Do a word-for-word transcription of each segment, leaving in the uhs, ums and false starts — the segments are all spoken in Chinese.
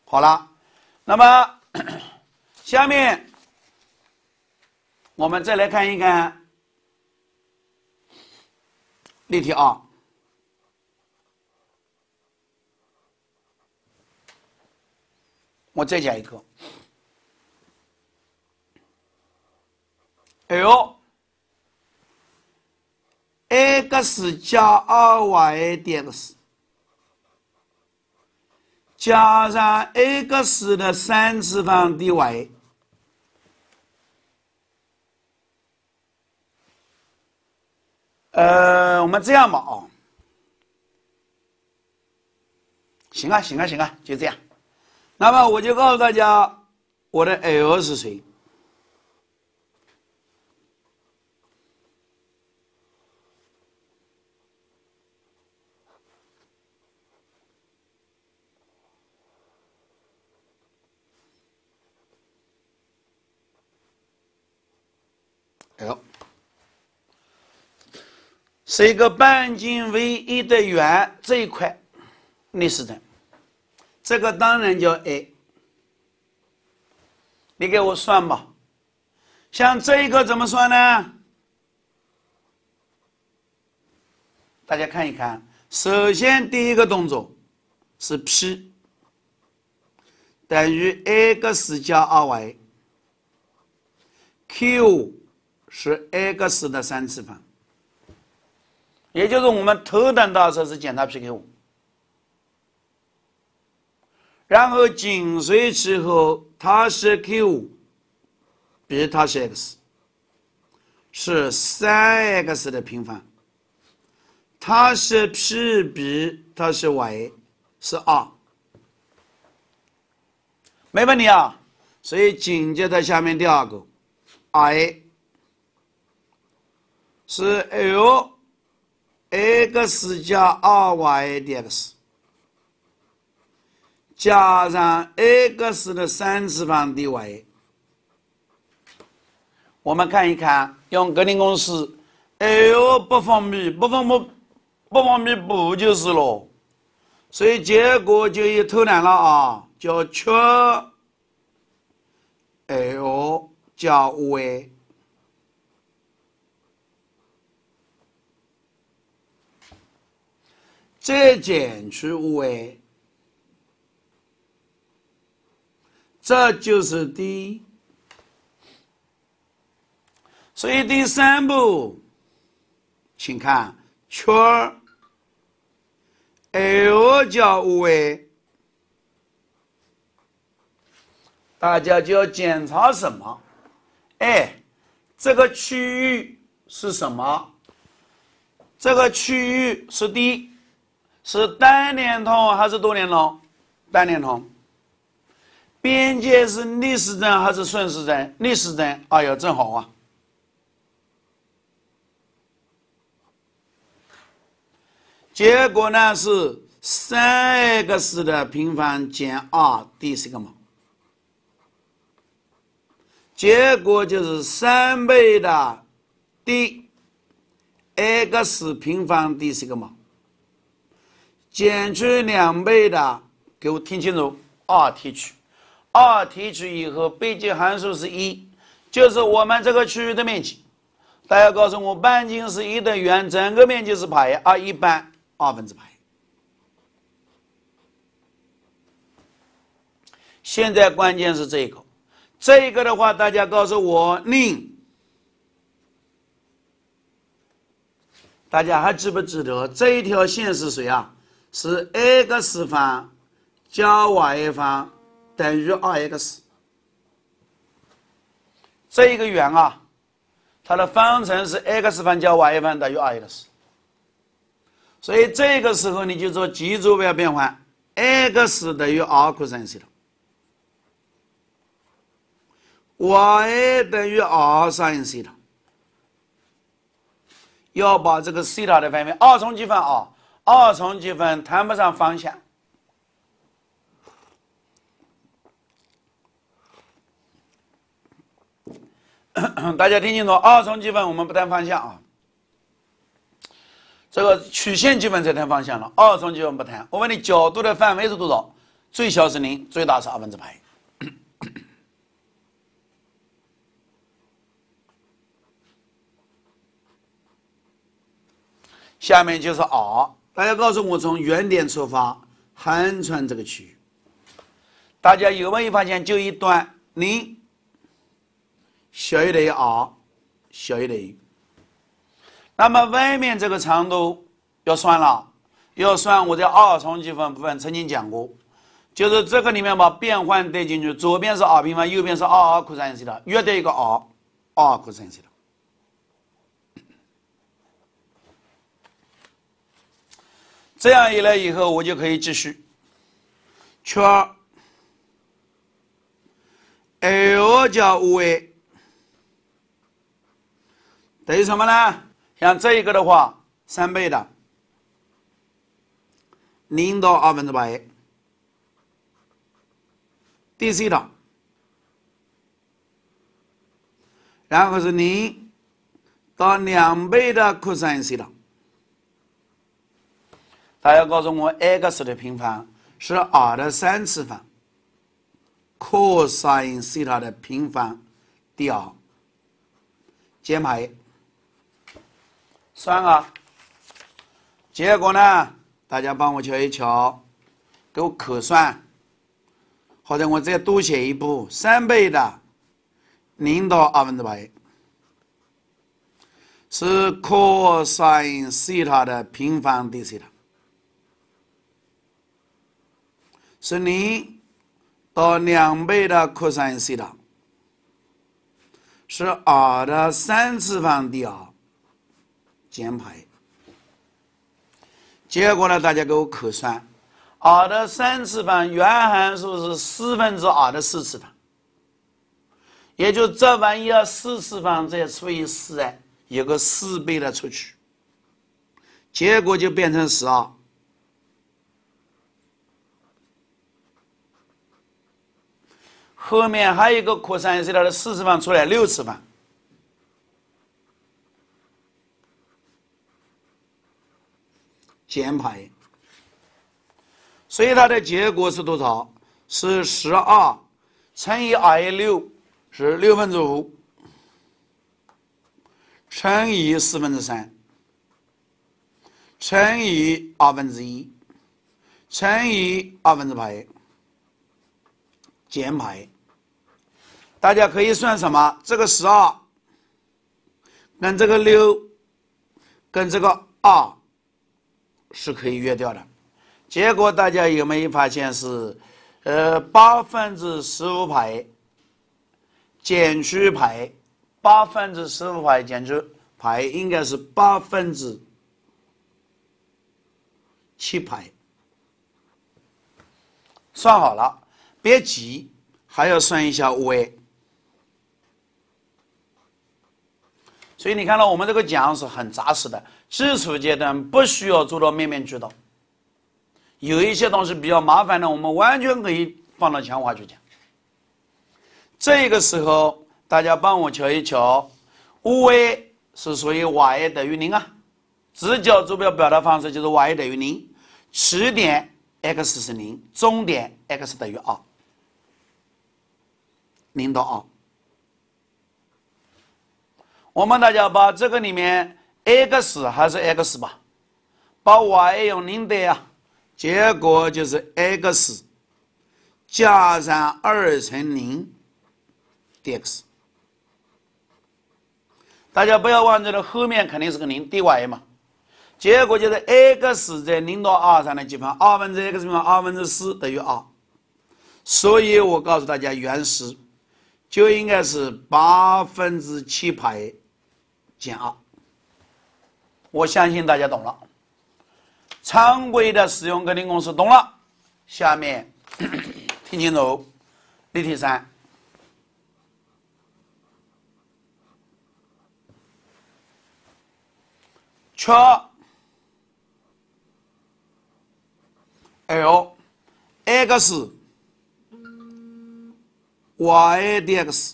好了，那么下面我们再来看一看例题二。我再讲一个 L x 加 二 y 点 x 加上 x 的三次方 dy， 呃，我们这样吧啊，行啊，行啊，行啊，就这样。那么我就告诉大家，我的 L 是谁？L 是一个半径为一的圆这一块逆时针，这个当然叫 A。你给我算吧，像这一个怎么算呢？大家看一看，首先第一个动作是 P 等于 x 加 二 y，Q 是 x 的三次方，也就是我们头等大小是检查 P Q， 然后紧随其后，它是 Q， 比它是 x， 是 三 x 的平方，它是 P 比它是 y， 是二，没问题啊。所以紧接着下面第二个 I 是 L x 加 二 y 点 x 加上 x 的三次方 dy。 我们看一看，用格林公式 L 不分幂，不分不不分幂不就是咯，所以结果就一偷懒了啊，叫缺 L 加 y。再减去 y， 这就是 D。 所以第三步，请看缺 L 加 y， 大家就要检查什么？哎，这个区域是什么？这个区域是 D。是单连通还是多连通？单连通。边界是逆时针还是顺时针？逆时针。哎呦，正好啊！结果呢是 三 x 的平方减 二 d 西格玛，结果就是三倍的 d x 平方 d 西格玛。减去两倍的，给我听清楚，二提取，二提取以后，倍积函数是一，就是我们这个区域的面积。大家告诉我，半径是一的圆，整个面积是派，而一半二分之派。现在关键是这个，这个的话，大家告诉我令。大家还记不记得这一条线是谁啊？是 x 方加 y 方等于 二 x。 这一个圆啊，它的方程是 x 方加 y 方等于 二 x。 所以这个时候你就做极坐标变换， x 等于 r cos θ， y 等于 r sin θ。 要把这个西塔的方面二重积分啊，二重积分谈不上方向。大家听清楚，二重积分我们不谈方向啊，这个曲线积分才谈方向了，二重积分不谈。我问你，角度的范围是多少？ 最小是零，最大是二分之派。下面就是 R， 大家告诉我从原点出发，横穿这个区域。大家有没有发现，就一段零小于等于 R， 小于等于。那么外面这个长度要算了，要算我在 R 重积分部分曾经讲过，就是这个里面把变换带进去，左边是 R 平方，右边是 R cos西塔，约对一个 R，R cos西塔。这样一来以后，我就可以继续圈 L 加 五 A 等于什么呢？像这一个的话，三倍的零到二分之八 A d 西塔，然后是零到两倍的 cos 西塔。大家告诉我 ，x 的平方是 r 的三次方 ，cos 西塔的平方第二减派，算啊。结果呢，大家帮我瞧一瞧，给我可算，或者我再多写一步，三倍的零到二分之八是 cos 西塔的平方 d 西塔。是零到两倍的 cos 西塔，是 r 的三次方第二减派。结果呢，大家给我可算 ，r 的三次方原函数是四分之 r 的四次方，也就这玩意儿四次方再除以四，哎，有个四倍的出去，结果就变成十二。后面还有一个 cos 西塔的四次方出来六次方，减派，所以它的结果是多少？是十二乘以 r 六是六分之五，乘以四分之三，乘以二分之一，乘以二分之八，减派。大家可以算什么？这个十二跟这个六跟这个二是可以约掉的。结果大家有没有发现是，呃，八分之十五派减去派，八分之十五派减去派应该是八分之七派。算好了，别急，还要算一下五 A。所以你看到我们这个讲是很扎实的，基础阶段不需要做到面面俱到，有一些东西比较麻烦的，我们完全可以放到强化去讲。这个时候大家帮我瞧一瞧，五 A 是属于 y 等于零啊，直角坐标表达方式就是 y 等于零，起点 x 是零，终点 x 等于二，零到二。我们大家把这个里面 x 还是 x 吧，把 y 用零对啊，结果就是 x 加上二乘零 dx。大家不要忘记了，后面肯定是个零 dy 嘛，结果就是 x 在零到二上的积分，二分之 x 平方二分之四等于二，所以我告诉大家原式就应该是八分之七派减二，我相信大家懂了。常规的使用格林公式懂了，下面听清楚，例题三，确 L x y dx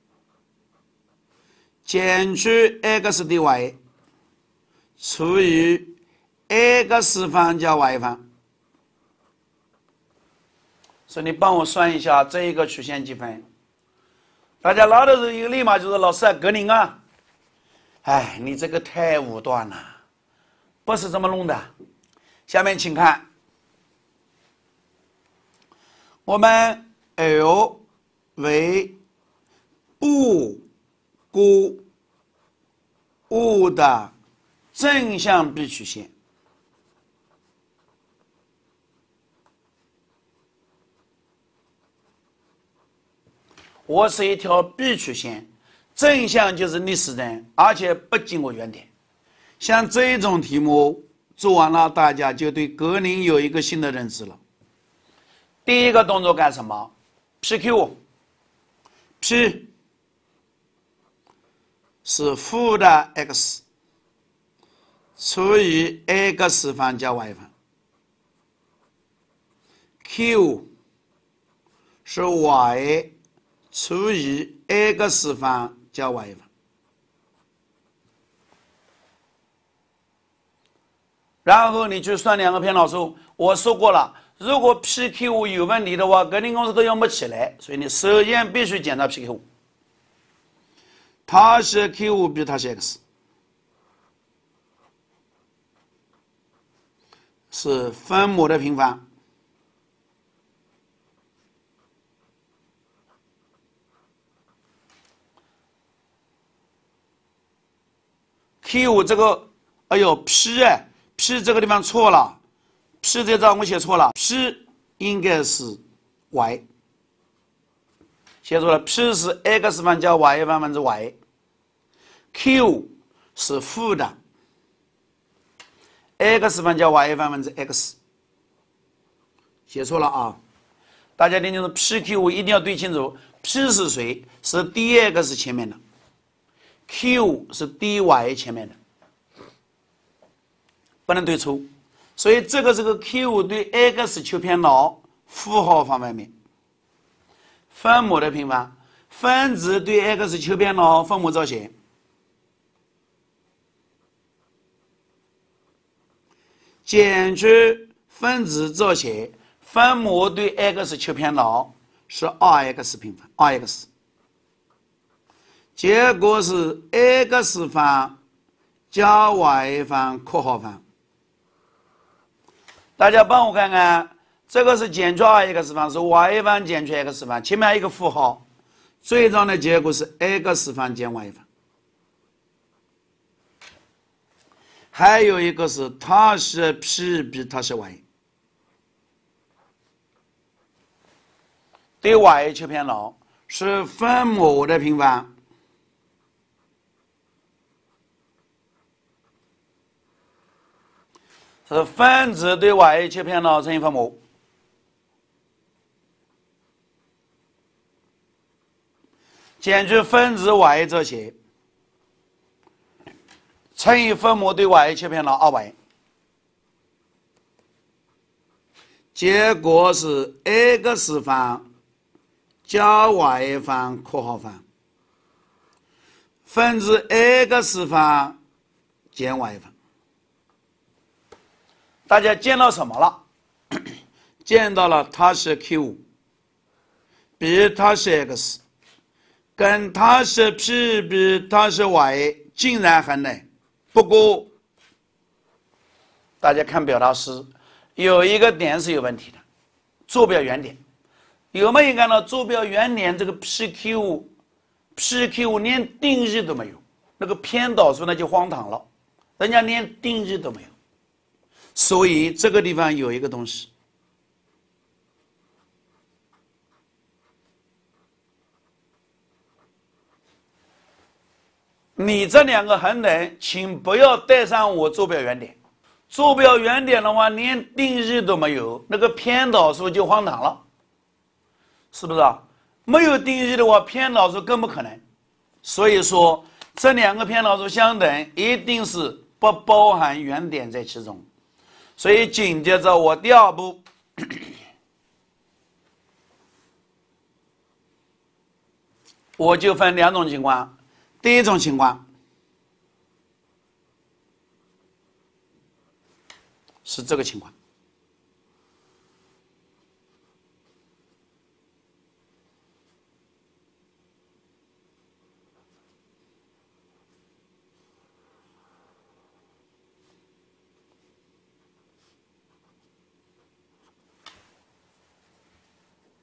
减去 x dy 除以 x 方加 y 方。 所以你帮我算一下这一个曲线几分？大家拿的时候一个立马就说老师啊，格林啊，哎，你这个太武断了，不是这么弄的。下面请看，我们 L 为不孤物的正向必曲线。我是一条必曲线，正向就是逆时针，而且不经过原点。像这种题目做完了，大家就对格林有一个新的认知了。第一个动作干什么 ？P Q，P 是负的 x 除以 x 方加 y 方 ，Q 是 y 除以 x 方加 y 方。然后你去算两个偏导数，我说过了，如果 P Q 有问题的话，格林公式都用不起来，所以你首先必须检查 P Q。它是 Q 比它是 x， 是分母的平方。Q 这个，哎呦 P 哎 P 这个地方错了 ，P 这张我写错了 ，P 应该是 y， 写错了 ，P 是 x 方加 y 方分之 y，Q 是负的 x 方加 y 方分之 x， 写错了啊！大家听清楚 ，P Q 一定要对清楚 ，P 是谁？是 dx 前面的。Q 是 dy 前面的，不能对错，所以这个这个 Q 对 x 求偏导，负号放外面，分母的平方，分子对 x 求偏导，分母照写，减去分子照写，分母对 x 求偏导是 二 x 平方 二 x。结果是 x 方加 y 方括号方。大家帮我看看，这个是减去 二 x 方，是 y 方减去 x 方，前面还有一个负号，最终的结果是 x 方减 y 方。还有一个是它是 P 比它是 y， 对 y 求偏导是分母的平方。是分子对 y 求偏导乘以分母，减去分子 y 这些，乘以分母对 y 求偏导 二 y， 结果是 x 方加 y 方括号方分之 x 方减 y 方。大家见到什么了？见到了它是 Q， 比它是 x， 跟它是 P 比它是 y 竟然很难。不过，大家看表达式，有一个点是有问题的，坐标原点。有没有看到坐标原点这个 P Q P Q 连定义都没有？那个偏导数那就荒唐了，人家连定义都没有。所以这个地方有一个东西，你这两个横等，请不要带上我坐标原点。坐标原点的话，连定义都没有，那个偏导数就荒唐了，是不是啊？没有定义的话，偏导数更不可能。所以说，这两个偏导数相等，一定是不包含原点在其中。所以紧接着我第二步，我就分两种情况。第一种情况是这个情况，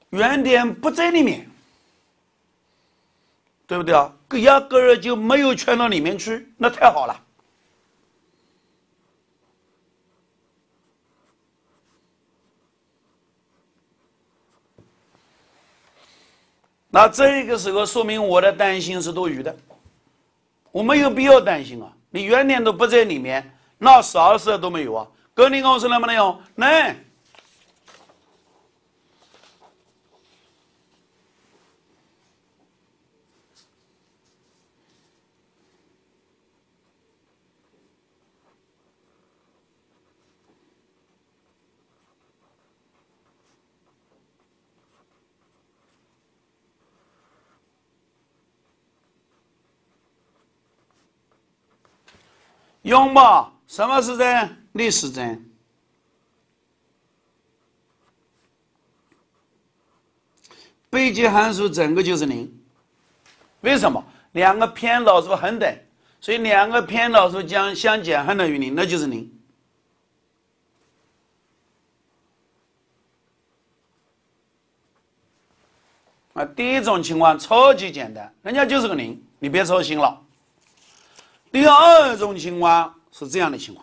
原点不在里面，对不对啊？压根儿就没有圈到里面去，那太好了。那这个时候说明我的担心是多余的，我没有必要担心啊！你原点都不在里面，那啥事都没有啊！格林公司能不能用？能。用吧，什么时针？逆时针。北极函数整个就是零。为什么？两个偏导数恒等，所以两个偏导数将相减恒等于零，那就是零。啊，第一种情况超级简单，人家就是个零，你别操心了。第二种情况是这样的情况，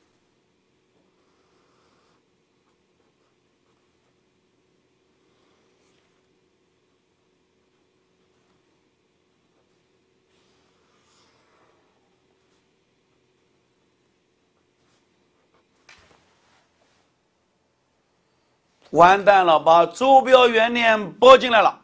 完蛋了，把坐标原点拨进来了。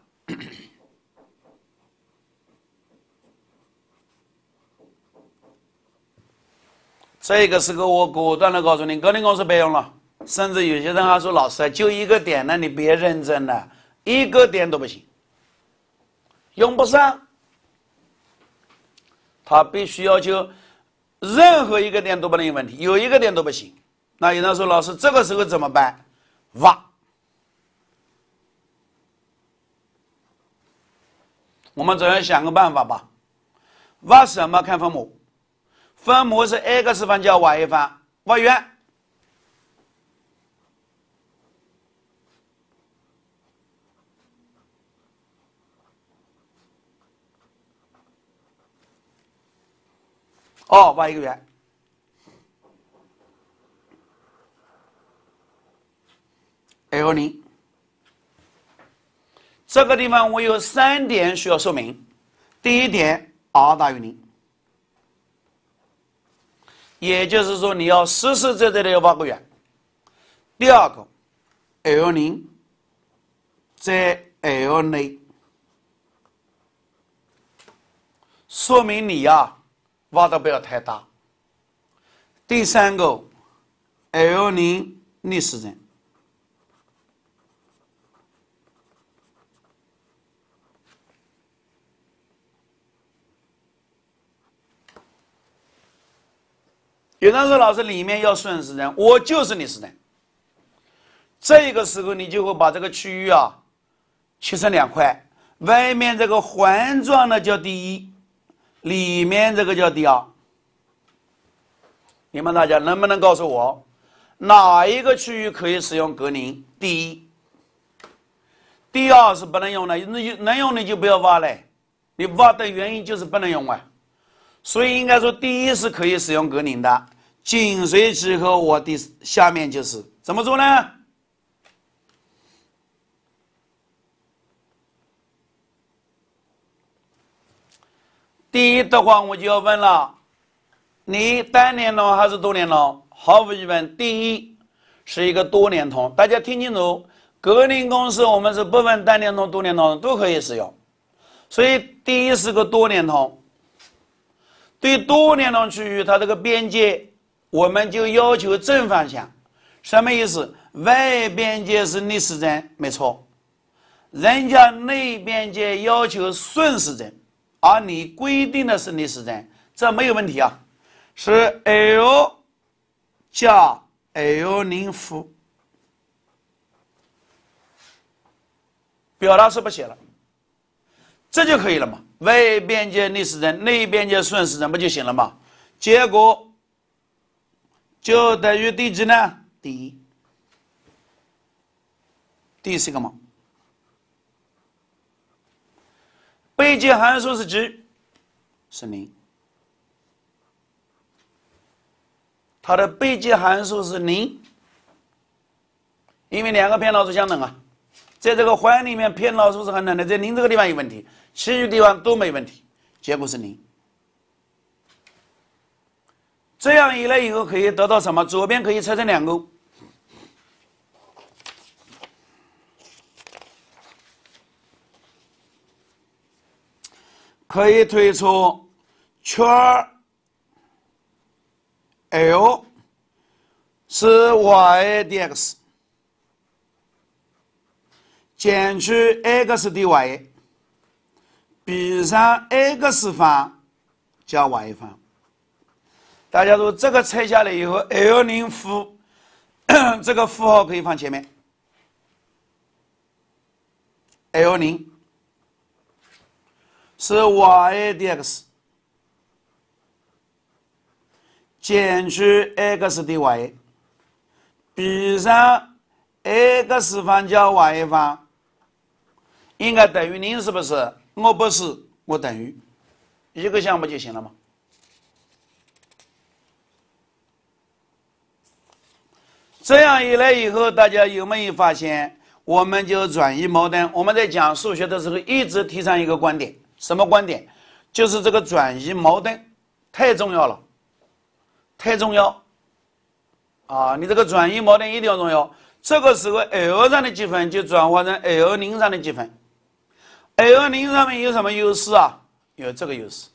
这个时候我果断的告诉你，格林公式别用了。甚至有些人还说，老师就一个点呢，你别认真了，一个点都不行，用不上。他必须要求任何一个点都不能有问题，有一个点都不行。那有人说，老师这个时候怎么办？挖。我们总要想个办法吧。挖什么？看分母。分母是 x 方加 y 方，挖圆。哦，挖一个圆。L 零。这个地方我有三点需要说明。第一点 ，r 大于零。也就是说，你要实实在在的要挖个圆。第二个 ，L 零在 L 内，说明你呀、啊、挖的不要太大。第三个 ，L 零逆时针。有人说老师里面要顺时针，我就是逆时针。这个时候你就会把这个区域啊切成两块，外面这个环状的叫第一，里面这个叫第二。你们大家能不能告诉我，哪一个区域可以使用格林？第一，第二是不能用的，那能用的就不要挖嘞，你挖的原因就是不能用啊。所以应该说，第一是可以使用格林的，紧随其后，我的下面就是怎么做呢？第一的话，我就要问了，你单联通还是多联通？毫无疑问，第一是一个多联通。大家听清楚，格林公式我们是不分单联通、多联通都可以使用，所以第一是个多联通。对多联通区域，它这个边界我们就要求正方向，什么意思？外边界是逆时针，没错。人家内边界要求顺时针，而你规定的是逆时针，这没有问题啊。是 L 加 L 零负，表达式不写了，这就可以了嘛。外边界逆时针，内边界顺时针，不就行了吗？结果就等于第几呢？第一，第四个嘛。 倍积函数是几？是零。它的倍积函数是零，因为两个偏导数相等啊。在这个环里面，偏导数是恒等的，在零这个地方有问题，其余地方都没问题，结果是零。这样一来以后可以得到什么？左边可以拆成两个，可以推出圈 L 是 y dx 减去 x dy 比上 x 方加 y 方。大家说这个拆下来以后 ，L 零负这个负号可以放前面 ，L 零是 y dx 减去 x dy 比上 x 方加 y 方，应该等于零，是不是？我不是，我等于一个项目就行了吗？这样一来以后，大家有没有发现，我们就转移矛盾？我们在讲数学的时候，一直提倡一个观点，什么观点？就是这个转移矛盾太重要了，太重要啊！你这个转移矛盾一定要重要。这个时候 L 上的积分就转化成 L 零上的积分。L 零上面有什么优势啊？有这个优势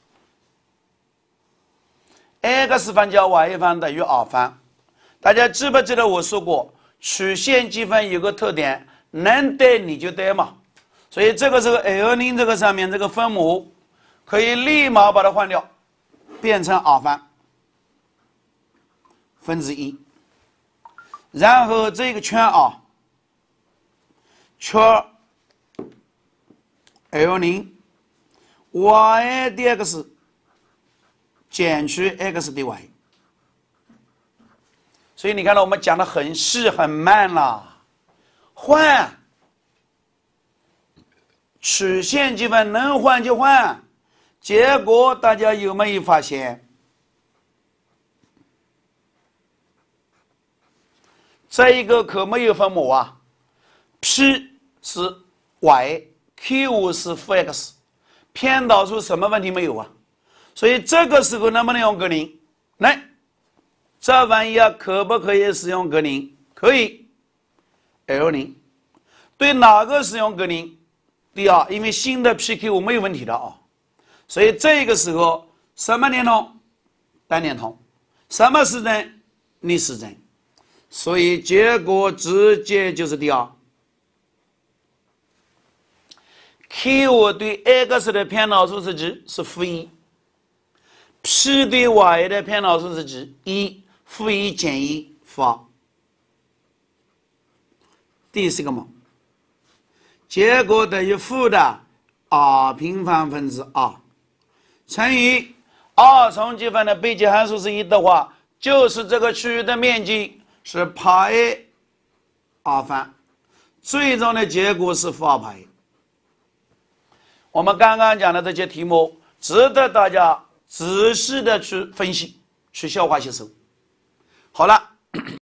，x 方加 y 方等于 r 方。大家记不记得我说过，曲线积分有个特点，能对你就对嘛。所以这个时候 L 零这个上面这个分母，可以立马把它换掉，变成 r 方分之一。然后这个圈 r 圈 L 零 y dx 减去 x dy。所以你看到我们讲的很细很慢了，换曲线积分能换就换，结果大家有没有发现，这一个可没有分母啊 ，P 是 y，Q 是负 x， 偏导数什么问题没有啊？所以这个时候能不能用格林？来。这玩意儿可不可以使用格林？可以 ，L 零对哪个使用格林？第二，因为新的 P Q 没有问题的啊，所以这个时候什么连通？单连通，什么时针？逆时针，所以结果直接就是第二。Q 对 x 的偏导数是几？是负一。P 对 y 的偏导数是几？一。负一减一负二，第四个嘛，结果等于负的 r 平方分之二乘以二重积分的倍积函数是一的话，就是这个区域的面积是派 r 方，最终的结果是负二派。我们刚刚讲的这些题目，值得大家仔细的去分析、去消化吸收。好了。